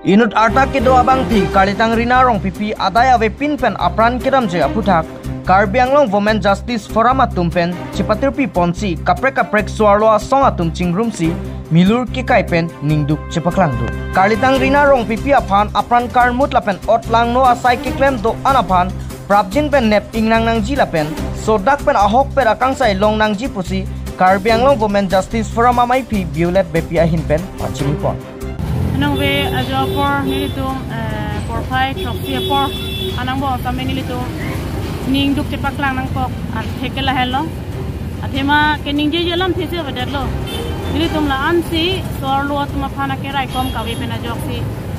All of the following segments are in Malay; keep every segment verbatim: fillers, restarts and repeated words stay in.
Inut arta ke do abang thi kalitang rina rong pipi adaya ve pin pen apran kiram je aputhak Karbi Anglong Women Justice Forum atumpen chipatirpi ponsi kaprek kaprek suarlo song atum chingrum si milur ki kaipen ningduk chepaklang du kalitang rina rong pipi aphan apran karmut lapen otlang no asai ki klem do anapan prabjin pen nep ingnang nang ji lapen sodak pen ahok per akang sai long nang ji pusi Karbi Anglong Women Justice Forum amai pi violet bepi ahin pen pachimipon Anang we ajo por nilitum por fight trophy por anang bo kami nilitum ning duk cepak lang nang pok at hekela hello athema ke ning je jelam these badalo nilitum la ansi sorlo atuma phana ke rai kom kawi pena joksi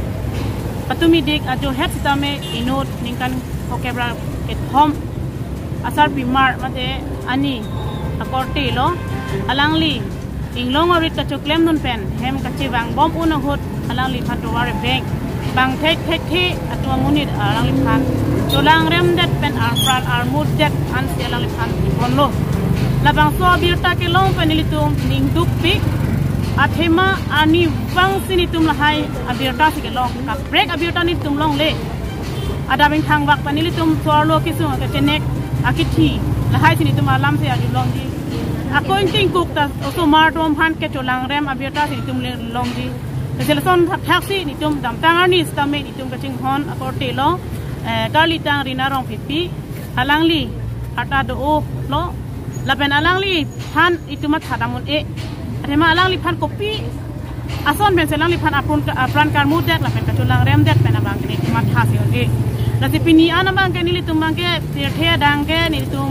patumi dik ajo het tame inot ningkan hokebra ke thom asar bimar mate ani akorti lo alangli inglong orit ka choklem nun pen hem ka chibang bom una hot alang li phan towar bank bang thek thek thi atwa munit alang li phan cholang rem det pen ar pran ar mut det an se alang li phan konlo labang so birta ke long pen litum ning duk pik athema ani wang sinitum lahai abirta ke long ka break abirta ni tum long le ada beng thang wak pen litum sorlo kisu ka chenek akithi lahai sinitum alam se aju long di Accounting cook tas also martom han ke cholang rem abirta sinitum long di Keselson taksi ni tum dam tangani stame ni tum kacing hon akorte lo kali tang rina rong pipi alangli ata do lo lapen alangli phan itu mat hadamun e adema alangli phan kopi ason ben selangli phan apun apran karmu dak lapen kaculang rem dak pen abang ni mat hasil e nasi pini ana bang ke ni tum bang ke the dang ke ni tum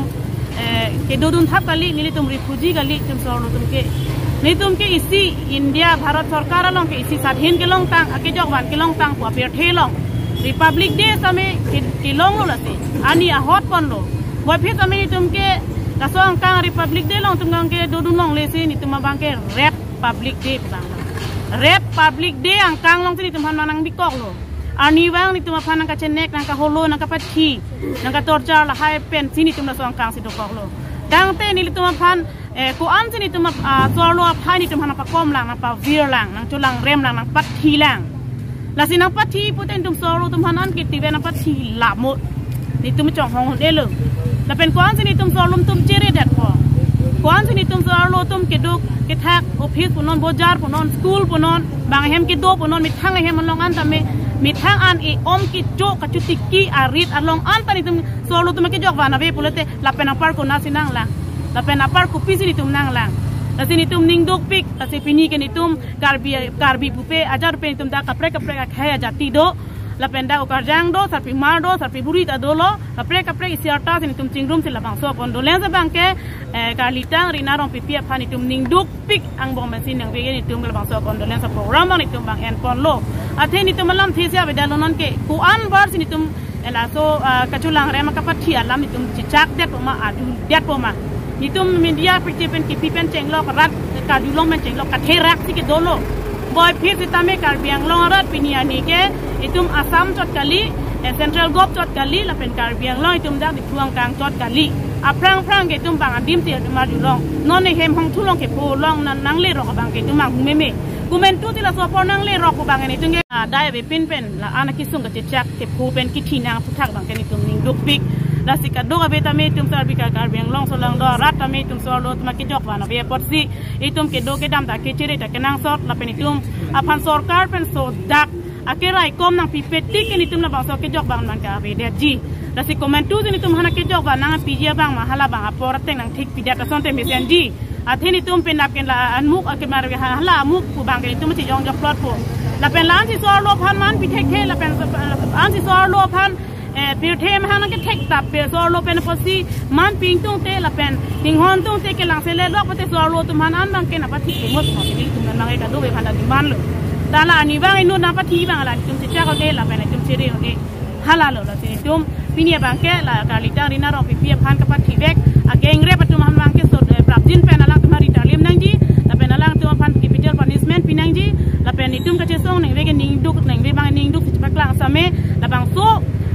ke dodun thap kali ni tum refugee kali tum sorlo tum ke Nitum ke isi India Bharat Sarkar long ke isi sadhin ke long tang ake jokwan ke long tang pu apir the long Republic Day same ke long lo lase ani a hot pon lo boy phe same nitum ke kasong kang Republic Day long tum gang ke dodun long lese nitum bang ke Red Public Day bang Red Public Day ang kang long nitum han manang bikok lo ani wang nitum phan nang ka chenek nang ka holo nang ka pathi nang ka torcha la hai pen sini nitum la song kang si dokok lo dang te nitum phan ko an sini tum sorlo phani tum hana pa kom lang pa vir lang nang chulang rem lang nang pathi lang la sinang pathi puten tum sorlo tum hanan ke ti na pathi la mo ni tum chong hong de lo la pen ko an sini tum sorlum tum chere dat ko ko an sini tum sorlo tum ke dok ke thak office punon bojar punon school punon bang hem ke do punon mi thang hem long an tame mi thang an e om ki jo ka chutiki arit along an tani tum sorlo tum ke jok wana ve pulete la pen apar ko na sinang la Lapen apar ku pisi ni tum nang lang. Lasi ni tum ning dok pik, lasi pini ke ni tum karbi karbi pupe ajar pe ni tum da kapre kapre ka khaya jati do. Lapen da ukar jang do, sarpi mar do, sarpi buri ta do lo. Kapre kapre isi arta ni tum chingrum se labang so pon do len sa bang ke karlitang rina rong pipi apha ni tum ning dok pik ang bom mesin yang bege ni tum labang so pon do len sa program ni tum bang en pon lo. Athe ni tum lam thisia bedalonon ke ku an bar ni tum ela so kachulang rema kapathi alam ni tum chichak det ma adu det poma Nitum media percipan kipipan cenglok rat kadulong men cenglok katherak sikit dolo boy phir sitame karbiang long rat piniani ke itum asam chot kali central gop chot kali lapen karbiang long itum dak dituang kang chot kali aprang prang ke itum bang adim ti ma dulong non ne hem hong thulong ke po long nan nang le rok bang ke itum mang meme kumen tu tila so por nang le rok bang ni tunge dai be pin pen la ana kisung ke chak ke po pen kitinang puthak bang ke ni tum ning duk pik Lasi kadoga beta me tum sar bika karbiang long so lang do rata me tum so lo tum ki jok wana be porsi itum ke do ke dam ta ke chere ta kenang sort la penitum aphan sarkar pen so dak akerai kom nang pipeti ke nitum na bang so ke jok bang man ka be de ji lasi comment tu nitum hana ke jok bang nang pijia bang mahala bang apor teng nang thik pijia ta sonte mesen ji atheni tum pen dap ken la anmuk ake mar be hala amuk ku bang ke nitum ti jong jok plot po la pen lan si so lo phan man pi thek the la pen an si so lo phan Pir them hana ke thek tap pe so lo pen posi man ping tung te la pen ting hon tung te ke lang se le lo pate so lo tum han an bang ke na pati ke mot ma ke tum na ngai ka do be phanda di man lo dala ani bang inu na pati bang la tum se cha ko de la pen tum se re de hala lo la se tum pini bang ke la ka li ta rina ro pi pi phan ka pati bek a geng re patum han bang ke so prap din pen ala tumari ta lim nang ji la pen ala tum phan capital punishment pinang ji la pen ni tum ka che song ning ve ke ning duk ning ve bang ning duk se pa klang sa me la bang so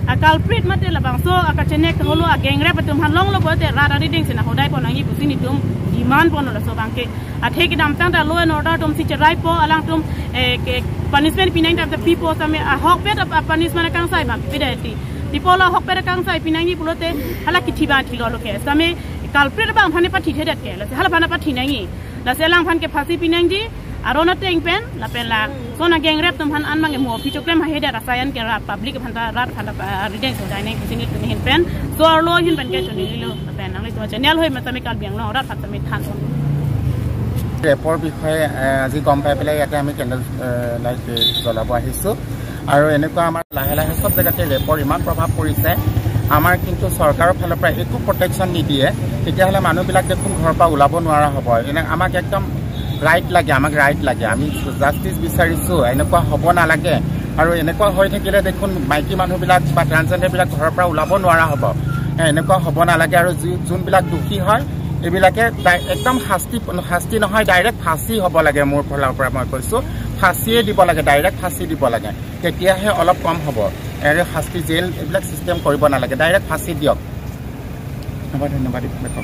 culprit mate labang so akachenek holo a gengre patum han long lo bote rada reading sina hodai pon angi pusini tum demand pon la so bangke atheki dam tang da law and order tum si cherai po alang tum punishment pinang of the people same a hok pet of punishment kang sai bang pidati dipola hok pet kang sai pinangi pulote hala kithiba thilo lo ke same culprit bang phane pathi thedat ke la hala phana pathi nangi la selang phan ke phasi pinangi arona teng pen la pen la sona geng rep tum han an mang mo pichok lem ha heda rasayan ke ra public phan ta rat phan ta reading so dai nei kusini tum hin pen so lo hin pen ke chuni lo pen ang le to channel hoi ma tami kal biang lo rat phan tami than on report বিষয়ে আজি গম পাই পেলাই ইয়াতে আমি কেন্দ্ৰ লাইক জ্বলাব আহিছো আৰু এনেকুৱা আমাৰ লাহে লাহে সব জায়গাতে ৰেপৰ ইমান প্ৰভাৱ পৰিছে আমাৰ কিন্তু চৰকাৰৰ ফালৰ পৰা একো প্ৰটেকচন নিদিয়ে তেতিয়াহলে মানুহবিলাক দেখোন ঘৰৰ পৰা ওলাব নোৱাৰা হ'ব এনে আমাক একদম রাইট লাগে আমাক রাইট লাগে আমি জাস্টিস বিচাৰিছো এনেকুৱা হ'ব নালাগে আৰু এনেকুৱা হৈ থাকিলে দেখোন মাইকী মানুহবিলাক বা ট্ৰান্সজেন্ডাৰবিলাক ঘৰৰ পৰা ওলাব নোৱাৰা হ'ব এনেকুৱা হ'ব নালাগে আৰু যোনবিলাক দুখী হয় এবিলাকে একদম শাস্তি শাস্তি নহয় ডাইৰেক্ট ফাঁসি হ'ব লাগে মোৰ ফালৰ পৰা মই কৈছো ফাঁসিয়ে দিব লাগে ডাইৰেক্ট ফাঁসি দিব লাগে তেতিয়াহে অলপ কম হ'ব এৰে শাস্তি জেল এবিলাক সিস্টেম কৰিব নালাগে ডাইৰেক্ট ফাঁসি দিয়ক ধন্যবাদ ধন্যবাদ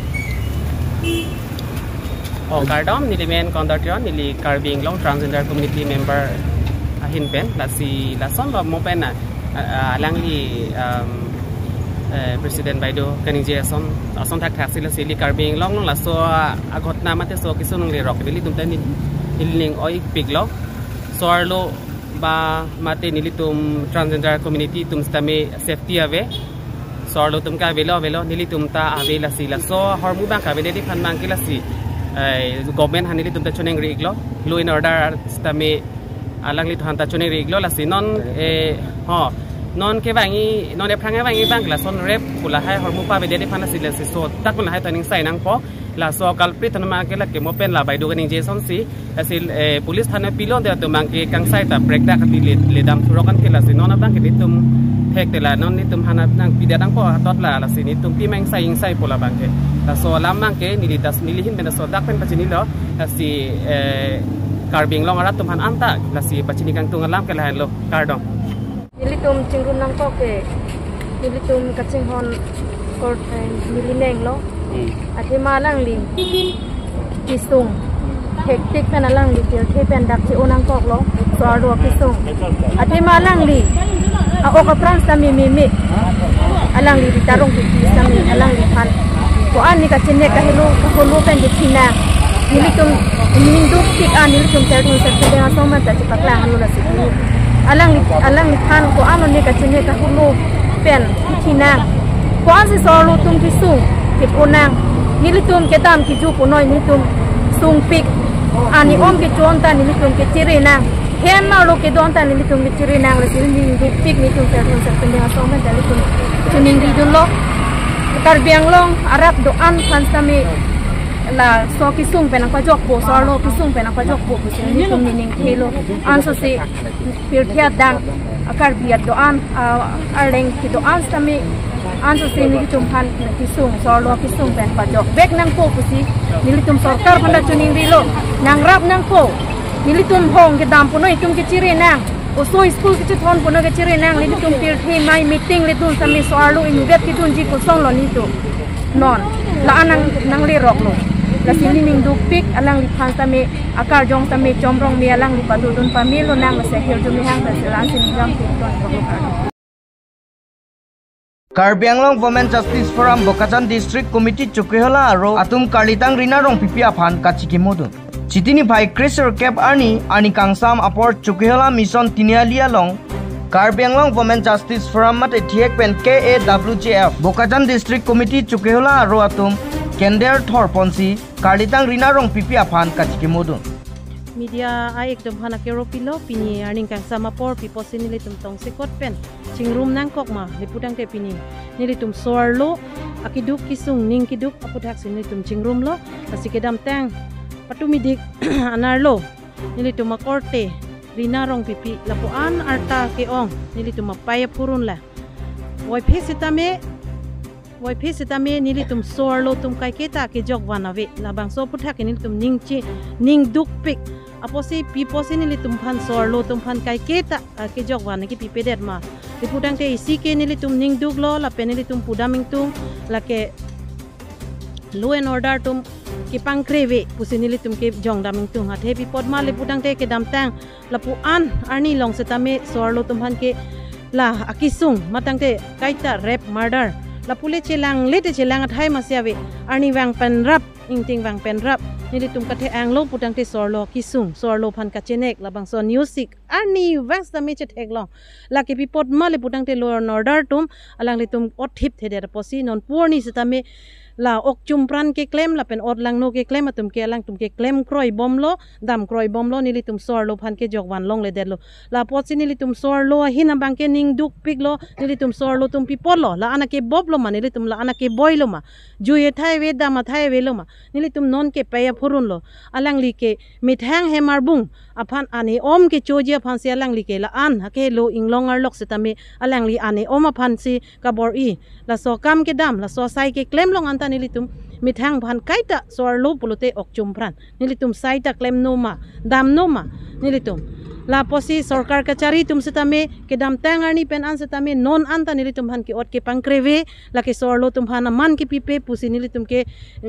Oh, Kardom, nili men conductor, nili carving long transgender community member ahin pen, lasi lason ba mo pen na alangli President Baido kaning Jason, ason tak taxi lasi li carving long long laso agot na mate so kisun li rock nili tum tan niling oi big lo, so arlo ba mate nili tum transgender community tum stame safety ave, so arlo tum ka velo velo nili tum ta ave lasi laso hormu bang ka vele di phan bang ki lasi government hanili tumta chuneng riglo law and order stame alangli thanta chuneng riglo la sinon e ho non ke bangi non e phranga bangi bang la son rep kula hai hormu pa bede phana sile se so takun hai taning sai nang po la so culprit ma ke la ke mo pen la baido ganing jason si asil police thana pilon de to mang ke kang sai ta break da kati le dam rokan ke la sinon bang ke tum thek te la non ni tum hana nang pide dang po tot la la sini tum pi mang sai ing sai pola bang ke la so lamang ke nilitas nilihin ben so dak pen pachini lo si carbing long arat tum han anta la si pachini kang tung alam ke la lo cardong nilitum chingrum nang ko ke nilitum kaching hon kor nilineng lo ati malang ling kisung hektik pen alang li tir the pen dak chi onang kok lo so ro kisung ati malang li a o ka prans ta mi mi mi alang li tarong ki sa mi alang li phan ko ani ka chine ka helu ka holu pen de thina nilitum ninduk tik an nilitum ter thun ser de so man ta pakla halu la si alang alang phan ko ano ne ka chine ka holu pen thina ko an si so lu tum ki su ki onang nilitum ke tam ki ju ko noi nilitum sung pik ani om ke chon ta nilitum ke chire na hem ma lo ke don ta nilitum ke chire na la si ninduk pik nilitum ter thun ser de so man ta nilitum chuning di dun lo Karbiang long Arab doan kan sami la so kisung penang pajok bo so lo kisung penang pajok bo kusin ni tum nining kelo anso si pirtia dang karbiat doan arleng ki doan sami anso si ni tum pan kisung so lo kisung pen pajok bek nang po kusi ni tum sarkar panda chuning rilo nang rap nang po ni tum hong ke dam puno itum ke chire nang Uso school kita tuan puno ke ciri nang lidu tum pirti mai meeting lidu sami soalu ingat kita unji kosong lo nitu non la anang nang li rock lo la sini ning du pik alang li phan sami akar jong sami chomrong mi alang li patudun pamilo nang la sehir jumi hang dan selan sini jam tuan program Karbi Anglong Women Justice Forum Bokatan District Committee Chukrihola aro atum Karlitang Rinarong pipi aphan kachikimodun Chitini Bhai Chris Cap Arni Ani Kangsam Apor Chukrihola Mission Tinialia Long Karbi Anglong Women Justice Forum Mate Thiek Pen K A W J F Bokatan District Committee Chukrihola aro atum Kender Thor Ponsi Karlitang Rinarong pipi aphan kachikimodun Media ay ekdom hana kero pilo pini arning kang sama por pipo sinili tum tong sikot pen chingrum nang kokma lipudang te pini nili tum sorlo akiduk kisung ning kiduk apudak sinili tum chingrum lo asikedam tang patumidik anarlo nili tum makorte rinarong pipi lapuan arta keong nili tum mapaya purun la wai phesitame wai phesitame nili tum sorlo tum kai keta ke jogwanave labang so puthak nili tum ningchi ning duk pik aposi pipo sinili tum phan sorlo tum phan kai keta ke jogwan ki pipedet ma lipudang te isike nilitum ning duglo la penilitum pudaming tung la ke law and order tum ki pangkreve pusinilitum ke jong daming tung hat hepi podma lipudang te ke damtang la pu an arni long setame sorlo tum han ke la akisung matang te kaita rape murder la pule chelang lete chelang athai masiawe arni wang penrap ingting wang penrap nilitum kathe anglo pudang te sorlo kisung sorlo phan ka chenek labang so music arni wang dame che theklo la ke pipot male pudang te law and order tum alang litum othip theder posi non purni setame la ok chumpran ke claim la pen od lang no ke claim atum ke lang tum ke claim kroi bomlo dam kroi bomlo nili tum sorlo phan ke jogwan long le derlo la potsi nili tum sorlo hina bang ke ning duk piglo nili tum sorlo tum pipolo la ana ke boblo ma nili tum la ana ke boilo ma juye thai we da ma thai we lo ma nili tum non ke paya phurun lo alang li ke mithang he marbung aphan ani om ke chojia phan se alang li ke la an ha ke lo inglongar lok setame alang li ani om aphan si kabor i la so kam ke dam la so sai ke claim long anta nilitum mithang phan kaita sorlo pulute ok chumpran nilitum saita claim noma dam noma nilitum la posi sarkar kachari tum setame ke dam tangarni pen an setame non anta nilitum han ke ot ke pangkreve la ke sorlo tum hana man ke pipe pusi nilitum ke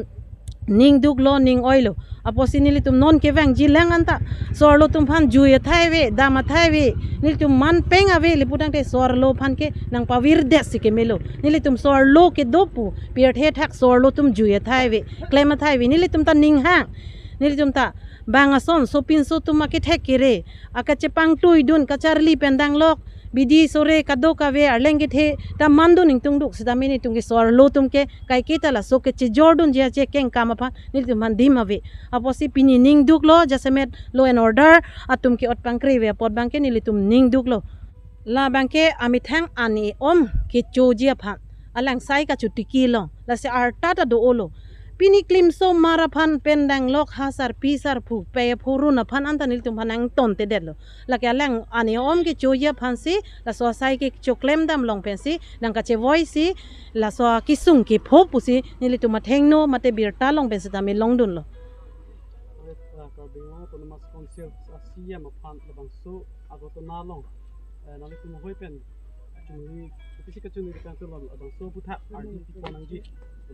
ning duglo ning oilo aposi nilitum non ke wang jilang anta sorlo tum phan juye thaiwe dama thaiwe nilitum man penga we lipudang te sorlo phan ke nang pawir de sike melo nilitum sorlo ke dopu pier the thak sorlo tum juye thaiwe klema thaiwe nilitum ta ning hang nilitum ta banga son sopin so tum ke thek kire akache pang tui dun kacharli pendang lok bidi sore kado ka we arlenge the ta mandu ning tung duk sida mini tung ke sorlo tum ke kai ke tala so ke che jordun je che keng kama pha nilitum man dima we aposi pini ning duk lo jasemet law and order atum ke ot pangkre we pot bangke nilitum ning duk lo la bangke amithang ani om ke chojia pha alang sai ka chutiki lo la se arta ta do olo pini klim so mara phan pendang lok hasar pisar phu pe phuru na phan anta nil tum phanang ton te dello la ke alang ani om ke choya phan si la so sai ke choklem dam long pen si nang ka che voice si la so kisung ke pho pu si nil tum matheng no mate bir ta long pen si ta me long dun lo ka bingo to mas konsil asia ma phan labang so agoto na long na le tum hoi pen chuni kisi ka chuni ka to labang so putha ardi ti konang ji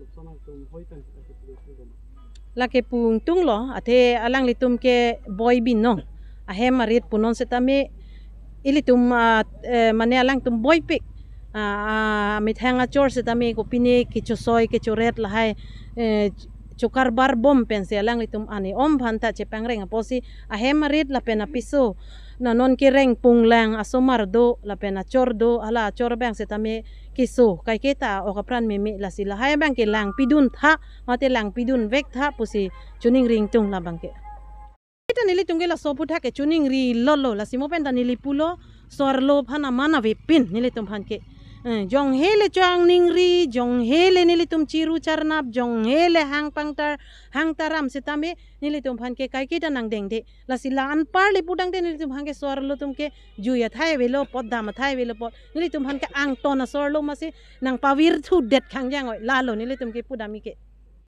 lake pung tung lo ate alang litum ke boy bin no ahe marit punon setame ilitum mane alang tum boy pik a mithanga chor setame ko pine ki chosoi ke choret lahai chokar bar bom pense alang litum ani om phanta che pangreng aposi ahe marit la pena piso na non ke reng punglang asomar do la pena chor do ala chor bang setame kiso kai keta o kapran me me la sila hay bang ke lang pidun tha mate lang pidun vek tha pusi chuning ring tung la bang ke eta nili tungge la sopu tha ke chuning ri lolo la simo pen ta nili pulo sorlo phana mana ve pin nili tum phan ke jong hele chang ning ri jong hele nili tum chiru charnap jong hele hang pangtar hang taram setame nili tum phan ke kai keta nang deng de la sila an par le pudang de nili tum phan ke sorlo tum ke juya thai velo pod dam thai velo pod nili tum phan ke ang ton sorlo masi nang pawir thu det khang jang oi la lo nili tum ke pudami ke